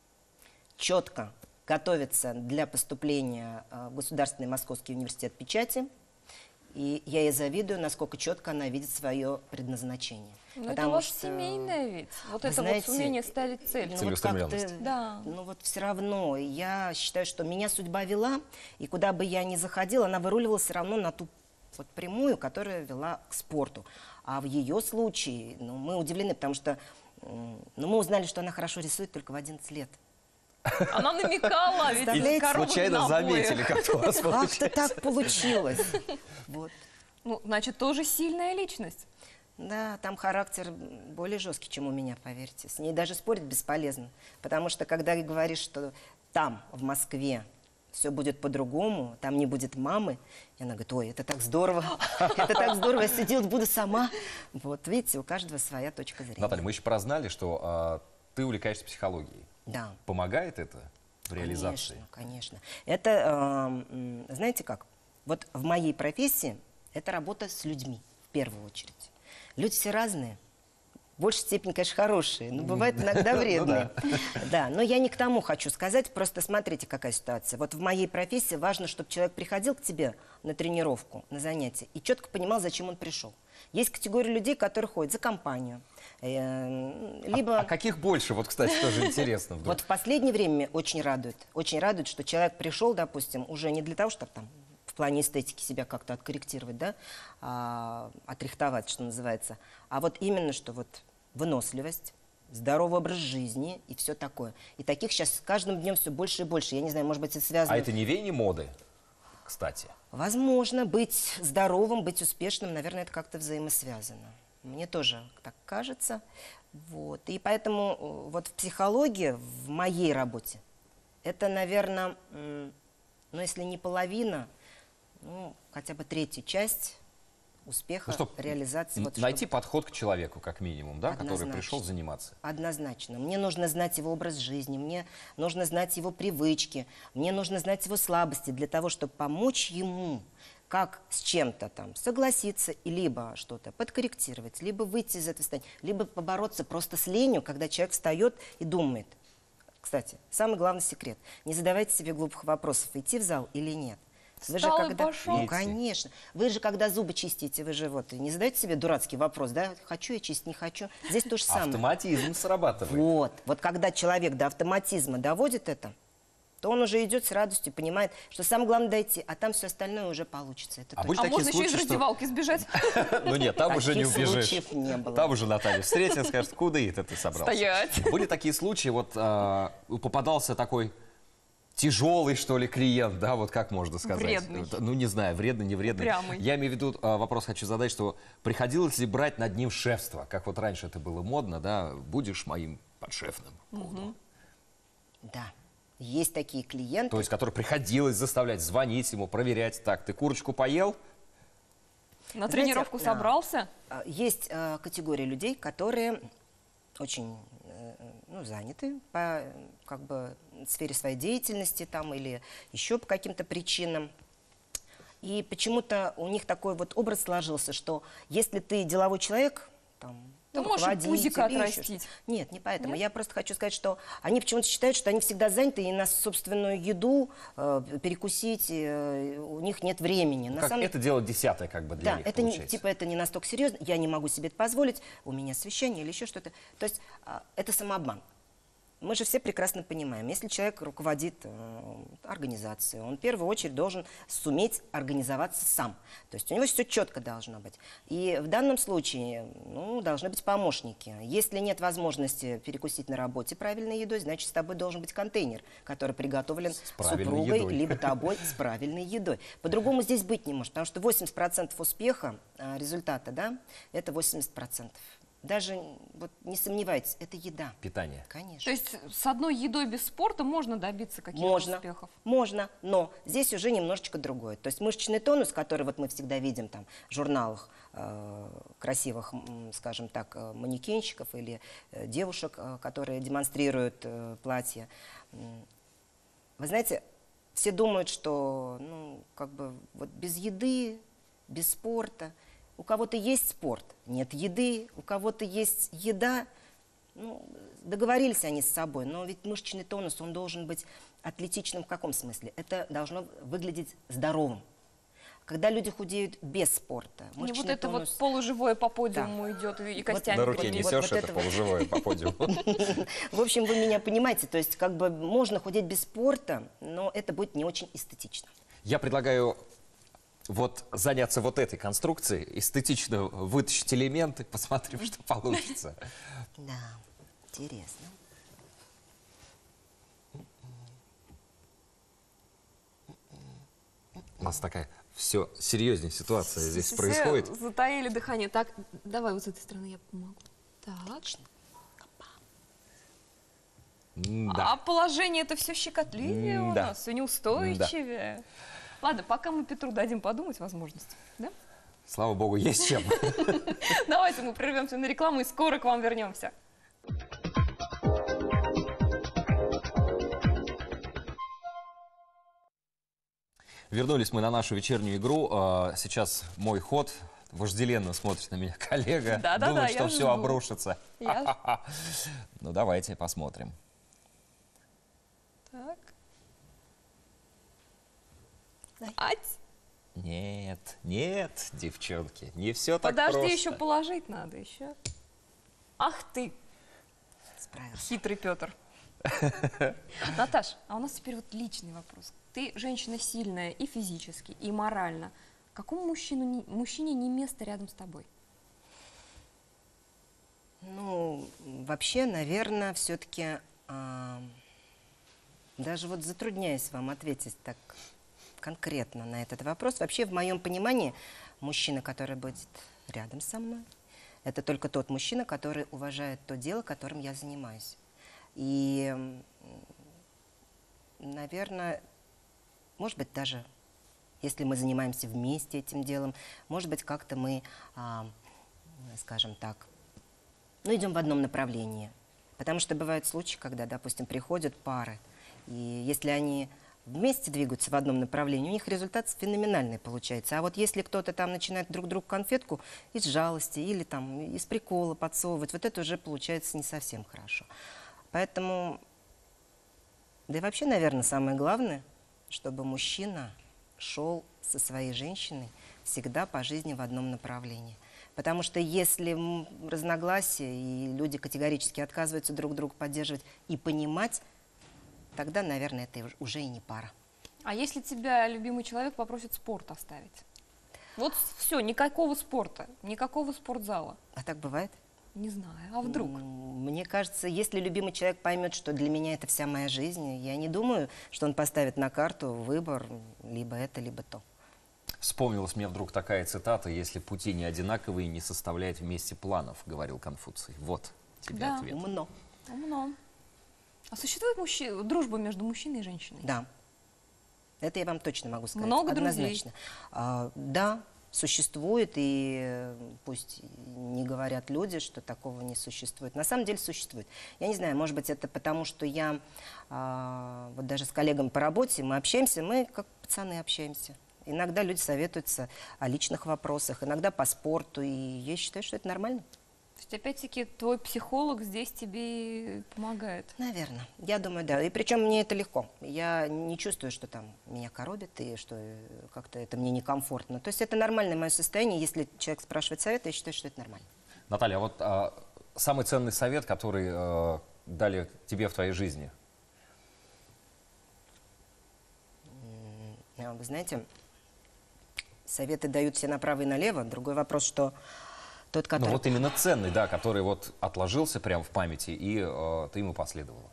четко готовится для поступления э, в Государственный Московский университет печати. И я ей завидую, насколько четко она видит свое предназначение. Ну, это у Потому вас что, семейное ведь. Вот вы это знаете, вот умение ставить цель. ну, вот Целеустремленность. как-то, Да. Ну вот все равно, я считаю, что меня судьба вела, и куда бы я ни заходила, она выруливала все равно на ту вот прямую, которая вела к спорту. А в ее случае, ну, мы удивлены, потому что м, ну, мы узнали, что она хорошо рисует только в одиннадцать лет. Она намекала, ведь Представляете? коровы Случайно на обоих. заметили, как у вас Как-то получается. так получилось. Вот. Ну, значит, тоже сильная личность. Да, там характер более жесткий, чем у меня, поверьте. С ней даже спорить бесполезно. Потому что, когда говоришь, что там, в Москве, все будет по-другому, там не будет мамы, и она говорит, ой, это так здорово, это так здорово, я все делать буду сама. Вот, видите, у каждого своя точка зрения. Наталья, мы еще прознали, что а, ты увлекаешься психологией. Да. Помогает это? в реализации? Конечно, конечно. Это, э, м, знаете как, вот в моей профессии это работа с людьми в первую очередь. Люди все разные. В большей степени, конечно, хорошие, но бывает иногда вредные. Да, но я не к тому хочу сказать, просто смотрите, какая ситуация. Вот в моей профессии важно, чтобы человек приходил к тебе на тренировку, на занятие, и четко понимал, зачем он пришел. Есть категория людей, которые ходят за компанию. э, Либо... А каких больше? Вот, кстати, тоже интересно. вдруг. Вот в последнее время меня очень радует, очень радует, что человек пришел, допустим, уже не для того, чтобы там в плане эстетики себя как-то откорректировать, да, а, отрихтовать, что называется, а вот именно, что вот выносливость, здоровый образ жизни и все такое. И таких сейчас с каждым днем все больше и больше. Я не знаю, может быть, это связано... А это не веяние моды, кстати? Возможно, быть здоровым, быть успешным, наверное, это как-то взаимосвязано. Мне тоже так кажется. Вот. И поэтому э, вот в психологии, в моей работе, это, наверное, м, ну, если не половина, ну, хотя бы третья часть успеха, Ну, чтоб реализации. Вот, найти чтоб- подход к человеку, как минимум, да, который Однозначно. пришел заниматься. Однозначно. Мне нужно знать его образ жизни, мне нужно знать его привычки, мне нужно знать его слабости для того, чтобы помочь ему как с чем-то там согласиться, и либо что-то подкорректировать, либо выйти из этого состояния, либо побороться просто с ленью, когда человек встает и думает. Кстати, самый главный секрет. Не задавайте себе глупых вопросов, идти в зал или нет. Вы же Встал и когда... пошел. Ну, Идти. конечно. Вы же, когда зубы чистите, вы же вот не задаете себе дурацкий вопрос, да? Хочу я чистить, не хочу. Здесь то же самое. Автоматизм срабатывает. Вот. Вот когда человек до автоматизма доводит это, то он уже идет с радостью, понимает, что самое главное дойти, а там все остальное уже получится. Это А точно. были А такие можно еще из случаи, что... раздевалки сбежать? Ну нет, там уже не Таких убежишь. случаев не было. Там уже Наталья встретит, скажет, куда это ты собрался? Стоять. Были такие случаи, вот а, попадался такой тяжелый, что ли, клиент, да, вот как можно сказать? Вредный. Это, Ну, не знаю, вредный, не вредный. Упрямый. Я имею в виду, а, вопрос хочу задать, что приходилось ли брать над ним шефство, как вот раньше это было модно, да, будешь моим подшефным. Буду. Да. Есть такие клиенты. То есть, который приходилось заставлять, звонить ему, проверять, так, ты курочку поел? На Знаете, тренировку да. собрался? А, Есть э, категория людей, которые очень э, ну, заняты по э, как бы, сфере своей деятельности там, или еще по каким-то причинам. И почему-то у них такой вот образ сложился, что если ты деловой человек, там, Ты ну, можешь руководитель пузико или еще отрастить. что-то. Нет, не поэтому. Нет? Я просто хочу сказать, что они почему-то считают, что они всегда заняты, и на собственную еду э, перекусить э, у них нет времени. На Как самом- это дело десятое, как бы, для да, них это не, получается. типа это не настолько серьезно, я не могу себе это позволить, у меня совещание или еще что-то. То есть а, это самообман. Мы же все прекрасно понимаем, если человек руководит э, организацией, он в первую очередь должен суметь организоваться сам. То есть у него все четко должно быть. И в данном случае ну, должны быть помощники. Если нет возможности перекусить на работе правильной едой, значит, с тобой должен быть контейнер, который приготовлен правильной супругой, едой. либо тобой с правильной едой. По-другому здесь быть не может, потому что восемьдесят процентов успеха, а, результата, да, это восемьдесят процентов. Даже вот не сомневайтесь, это еда. Питание. Конечно. То есть с одной едой без спорта можно добиться каких-то Можно, успехов? можно, но здесь уже немножечко другое. То есть мышечный тонус, который вот мы всегда видим там в журналах э, красивых, м, скажем так, э, манекенщиков или э, девушек, э, которые демонстрируют э, платья. М, Вы знаете, все думают, что ну, как бы вот без еды, без спорта. У кого-то есть спорт, нет еды, у кого-то есть еда. Ну, договорились они с собой, но ведь мышечный тонус, он должен быть атлетичным в каком смысле? Это должно выглядеть здоровым. Когда люди худеют без спорта, Не вот мышечный это тонус... вот полуживое по подиуму идет и, и костями. На руке крутит. вот- несешь, вот это это- полуживое по подиуму. В общем, вы меня понимаете, то есть как бы можно худеть без спорта, но это будет не очень эстетично. Я предлагаю вот заняться вот этой конструкцией, эстетично вытащить элементы, посмотрим, что получится. Да, интересно. У нас такая все серьезнее ситуация здесь Все происходит. затаили дыхание. Так, давай вот с этой стороны я помогу. Так. Да. А положение это все щекотливее у М-да. нас, все неустойчивее. Ладно, пока мы Петру дадим подумать возможность. Да? Слава богу, есть чем. Давайте мы прервемся на рекламу и скоро к вам вернемся. Вернулись мы на нашу вечернюю игру. А, Сейчас мой ход. Вожделенно смотрит на меня коллега. Да-да-да, Думает, я что все жду. обрушится. Я- Ну, давайте посмотрим. Так. Ать! Нет, нет, девчонки, не все так Подожди, просто. еще положить надо, еще. Ах ты, Справился. хитрый Петр. Наташ, а у нас теперь вот личный вопрос. Ты женщина сильная и физически, и морально. Какому мужчину, не- мужчине не место рядом с тобой? Ну, вообще, наверное, все-таки даже вот затрудняюсь вам ответить так конкретно на этот вопрос. Вообще, в моем понимании, мужчина, который будет рядом со мной, это только тот мужчина, который уважает то дело, которым я занимаюсь. И, м, наверное, может быть, даже если мы занимаемся вместе этим делом, может быть, как-то мы, а, скажем так, ну, идем в одном направлении. Потому что бывают случаи, когда, допустим, приходят пары, и если они вместе двигаются в одном направлении, у них результат феноменальный получается. А вот если кто-то там начинает друг другу конфетку из жалости или там из прикола подсовывать, вот это уже получается не совсем хорошо. Поэтому, да и вообще, наверное, самое главное, чтобы мужчина шел со своей женщиной всегда по жизни в одном направлении. Потому что если м, разногласия, и люди категорически отказываются друг друга поддерживать и понимать, тогда, наверное, это уж- уже и не пара. А если тебя любимый человек попросит спорт оставить? Вот все, никакого спорта, никакого спортзала. А так бывает? Не знаю, а вдруг? М, Мне кажется, если любимый человек поймет, что для меня это вся моя жизнь, я не думаю, что он поставит на карту выбор либо это, либо то. Вспомнилась мне вдруг такая цитата: «Если пути не одинаковые, не составляют вместе планов», — говорил Конфуций. Вот тебе Да. ответ. Умно. Умно. А существует мужчи- дружба между мужчиной и женщиной? Да. Это я вам точно могу сказать. Много друзей? Однозначно. А, да, существует, и э, пусть не говорят люди, что такого не существует. На самом деле существует. Я не знаю, может быть, это потому, что я а, вот даже с коллегами по работе, мы общаемся, мы как пацаны общаемся. Иногда люди советуются о личных вопросах, иногда по спорту, и я считаю, что это нормально. То есть, опять-таки, твой психолог здесь тебе помогает. Наверное. Я думаю, да. И причем мне это легко. Я не чувствую, что там меня коробит и что э, как-то это мне некомфортно. То есть это нормальное мое состояние. Если человек спрашивает совет, я считаю, что это нормально. Наталья, а вот а, самый ценный совет, который а, дали тебе в твоей жизни? А, Вы знаете, советы дают все направо и налево. Другой вопрос, что тот, Ну который... вот именно ценный, да, который вот отложился прямо в памяти, и а, ты ему последовала.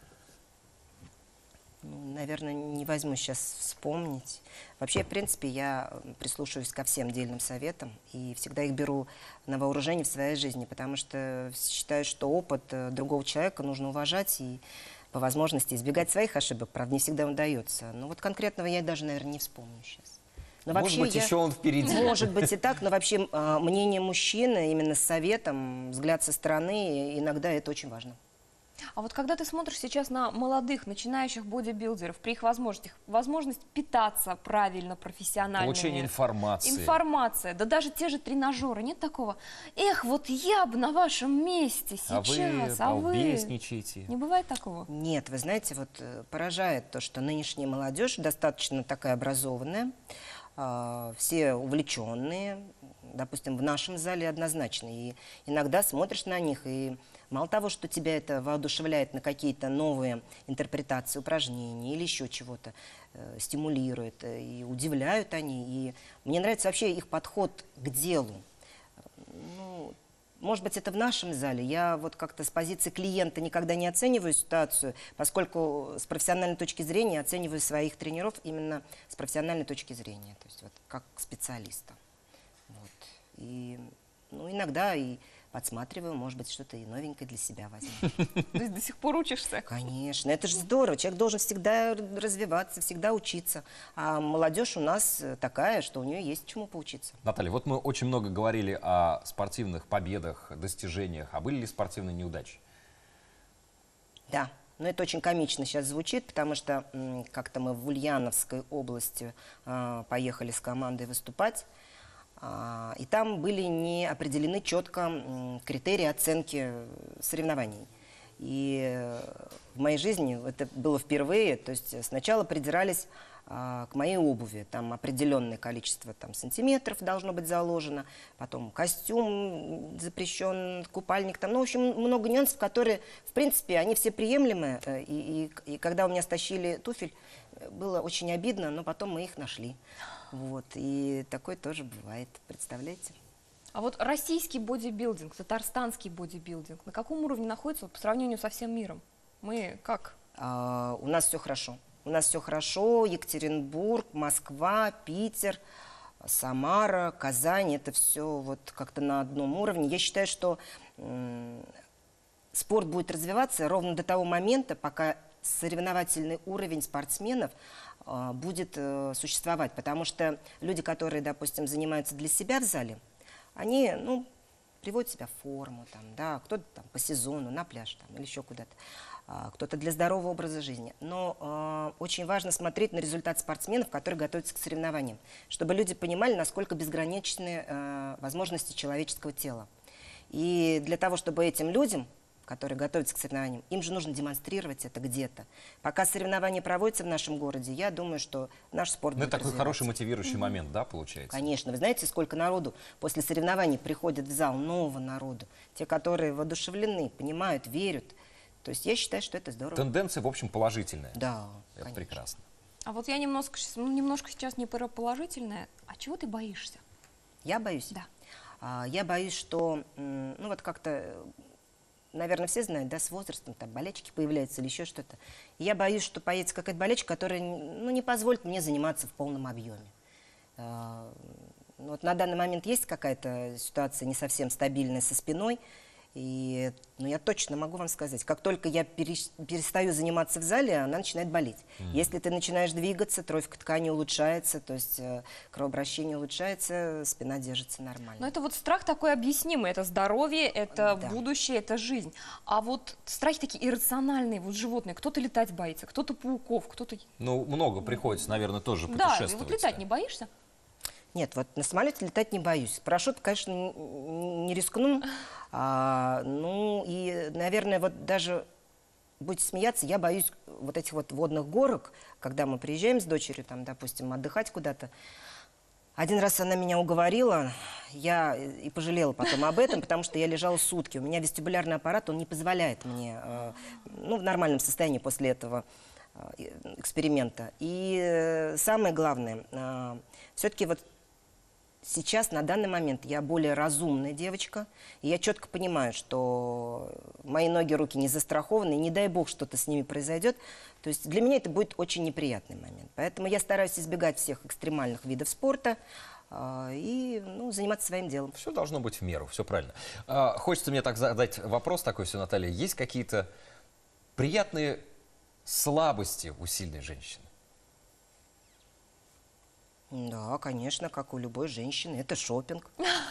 Ну, наверное, не возьму сейчас вспомнить. Вообще, в принципе, я прислушиваюсь ко всем дельным советам и всегда их беру на вооружение в своей жизни, потому что считаю, что опыт э, другого человека нужно уважать и по возможности избегать своих ошибок. Правда, не всегда удается. Но вот конкретного я даже, наверное, не вспомню сейчас. Но Может вообще быть, я- еще он впереди. Может быть и так, но вообще э, мнение мужчины именно с советом, взгляд со стороны, иногда это очень важно. А вот когда ты смотришь сейчас на молодых, начинающих бодибилдеров, при их возможностях, возможность питаться правильно, профессионально. Получение информации. Информация, да даже те же тренажеры, нет такого? Эх, вот я бы на вашем месте А вы сейчас, а вы... балбесничаете. Не бывает такого? Нет, вы знаете, вот э, поражает то, что нынешняя молодежь достаточно такая образованная, а, все увлеченные, допустим, в нашем зале однозначно. И иногда смотришь на них, и мало того, что тебя это воодушевляет на какие-то новые интерпретации упражнений или еще чего-то, э, стимулирует, э, и удивляют они. И мне нравится вообще их подход к делу. Ну, может быть, это в нашем зале. Я вот как-то с позиции клиента никогда не оцениваю ситуацию, поскольку с профессиональной точки зрения оцениваю своих тренеров именно с профессиональной точки зрения, то есть вот как специалиста. Вот. И ну, иногда и подсматриваю, может быть, что-то и новенькое для себя возьму. То есть до сих пор учишься? Конечно, это же здорово. Человек должен всегда развиваться, всегда учиться. А молодежь у нас такая, что у нее есть чему поучиться. Наталья, вот мы очень много говорили о спортивных победах, достижениях. А были ли спортивные неудачи? Да, Но это очень комично сейчас звучит, потому что м, как-то мы в Ульяновской области а, поехали с командой выступать, а, и там были не определены четко м, критерии оценки соревнований. И э, в моей жизни это было впервые, то есть сначала придирались а, к моей обуви, там определенное количество там, сантиметров должно быть заложено, потом костюм запрещен, купальник, там, ну, в общем, много нюансов, которые, в принципе, они все приемлемые, э, и, и, и когда у меня стащили туфель, было очень обидно, но потом мы их нашли, вот, и такое тоже бывает, представляете? А вот российский бодибилдинг, татарстанский бодибилдинг, на каком уровне находится вот, по сравнению со всем миром? Мы как? А, у нас все хорошо. У нас все хорошо. Екатеринбург, Москва, Питер, Самара, Казань. Это все вот как-то на одном уровне. Я считаю, что м, спорт будет развиваться ровно до того момента, пока соревновательный уровень спортсменов а, будет а, существовать. Потому что люди, которые, допустим, занимаются для себя в зале, они, ну, приводят себя в форму, там, да, кто-то там по сезону, на пляж там, или еще куда-то, а, кто-то для здорового образа жизни. Но а, очень важно смотреть на результат спортсменов, которые готовятся к соревнованиям, чтобы люди понимали, насколько безграничны а, возможности человеческого тела. И для того, чтобы этим людям, которые готовятся к соревнованиям, им же нужно демонстрировать это где-то. Пока соревнования проводятся в нашем городе, я думаю, что наш спорт Ну, будет это такой развиваться. хороший мотивирующий момент, да, получается? Конечно. Вы знаете, сколько народу после соревнований приходит в зал, нового народу, те, которые воодушевлены, понимают, верят. То есть я считаю, что это здорово. Тенденция, в общем, положительная. Да, Это конечно. прекрасно. А вот я немножко, щас- ну, немножко сейчас не про положительное. А чего ты боишься? Я боюсь? Да. А, я боюсь, что, м, ну вот как-то, наверное, все знают, да, с возрастом там болячки появляются или еще что-то. И я боюсь, что появится какая-то болячка, которая, ну, не позволит мне заниматься в полном объеме. А, ну, вот на данный момент есть какая-то ситуация не совсем стабильная со спиной, и, ну, я точно могу вам сказать, как только я перес- перестаю заниматься в зале, она начинает болеть. Mm. Если ты начинаешь двигаться, трофика ткани улучшается, то есть э, кровообращение улучшается, спина держится нормально. Но это вот страх такой объяснимый. Это здоровье, это Да. будущее, это жизнь. А вот страхи такие иррациональные, вот животные. Кто-то летать боится, кто-то пауков, кто-то... Ну, много приходится, наверное, тоже Да, путешествовать. вот летать не боишься? Нет, вот на самолете летать не боюсь. Парашют, конечно, н- не рискну. А, ну и, наверное, вот даже, будете смеяться, я боюсь вот этих вот водных горок, когда мы приезжаем с дочерью, там, допустим, отдыхать куда-то. Один раз она меня уговорила, я и пожалела потом об этом, потому что я лежала сутки. У меня вестибулярный аппарат, он не позволяет мне, э, ну, в нормальном состоянии после этого э, эксперимента. И э, самое главное, э, все-таки вот сейчас, на данный момент, я более разумная девочка, и я четко понимаю, что мои ноги, руки не застрахованы, и не дай бог что-то с ними произойдет. То есть для меня это будет очень неприятный момент. Поэтому я стараюсь избегать всех экстремальных видов спорта а, и, ну, заниматься своим делом. Все должно быть в меру, все правильно. А, хочется мне так задать вопрос такой все, Наталья. Есть какие-то приятные слабости у сильной женщины? Да, конечно, как у любой женщины. Это шопинг.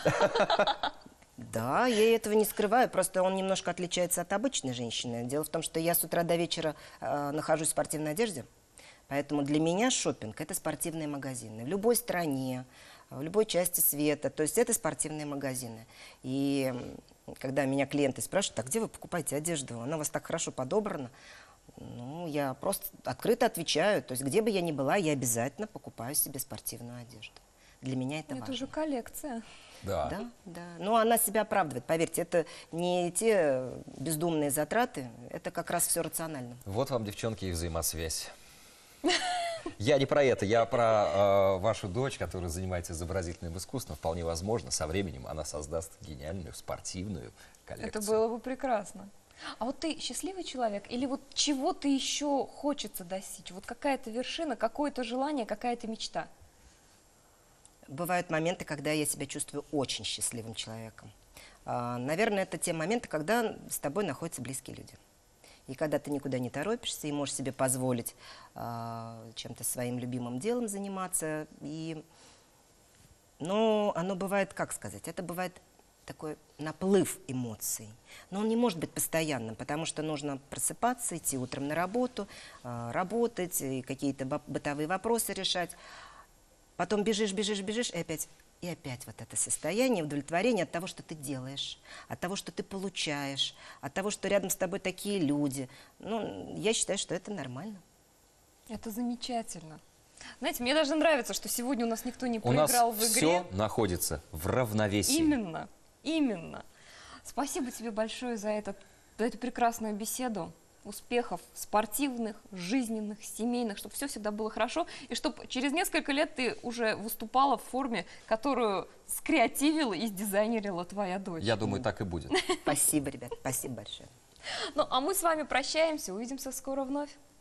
Да, я этого не скрываю, просто он немножко отличается от обычной женщины. Дело в том, что я с утра до вечера э, нахожусь в спортивной одежде, поэтому для меня шопинг – это спортивные магазины. В любой стране, в любой части света, то есть это спортивные магазины. И м, когда меня клиенты спрашивают, а где вы покупаете одежду? Она у вас так хорошо подобрана. Ну, я просто открыто отвечаю. То есть где бы я ни была, я обязательно покупаю себе спортивную одежду. Для меня это Это важно. уже коллекция. Да. Да, да. Но она себя оправдывает, поверьте, это не те бездумные затраты, это как раз все рационально. Вот вам, девчонки, и взаимосвязь. Я не про это, я про э, вашу дочь, которая занимается изобразительным искусством. Вполне возможно, со временем она создаст гениальную спортивную коллекцию. Это было бы прекрасно. А вот ты счастливый человек? Или вот чего-то еще хочется достичь? Вот какая-то вершина, какое-то желание, какая-то мечта? Бывают моменты, когда я себя чувствую очень счастливым человеком. А, наверное, это те моменты, когда с тобой находятся близкие люди. И когда ты никуда не торопишься и можешь себе позволить а, чем-то своим любимым делом заниматься. И, но оно бывает, как сказать, это бывает такой наплыв эмоций. Но он не может быть постоянным, потому что нужно просыпаться, идти утром на работу, э, работать, и какие-то бо- бытовые вопросы решать. Потом бежишь, бежишь, бежишь, и опять, и опять вот это состояние удовлетворения от того, что ты делаешь, от того, что ты получаешь, от того, что рядом с тобой такие люди. Ну, я считаю, что это нормально. Это замечательно. Знаете, мне даже нравится, что сегодня у нас никто не У нас проиграл в игре. все находится в равновесии. Именно, именно. Спасибо тебе большое за, этот, за эту прекрасную беседу. Успехов спортивных, жизненных, семейных, чтобы все всегда было хорошо, и чтобы через несколько лет ты уже выступала в форме, которую скреативила и сдизайнерила твоя дочь. Я думаю, так и будет. Спасибо, ребят, спасибо большое. Ну, а мы с вами прощаемся, увидимся скоро вновь.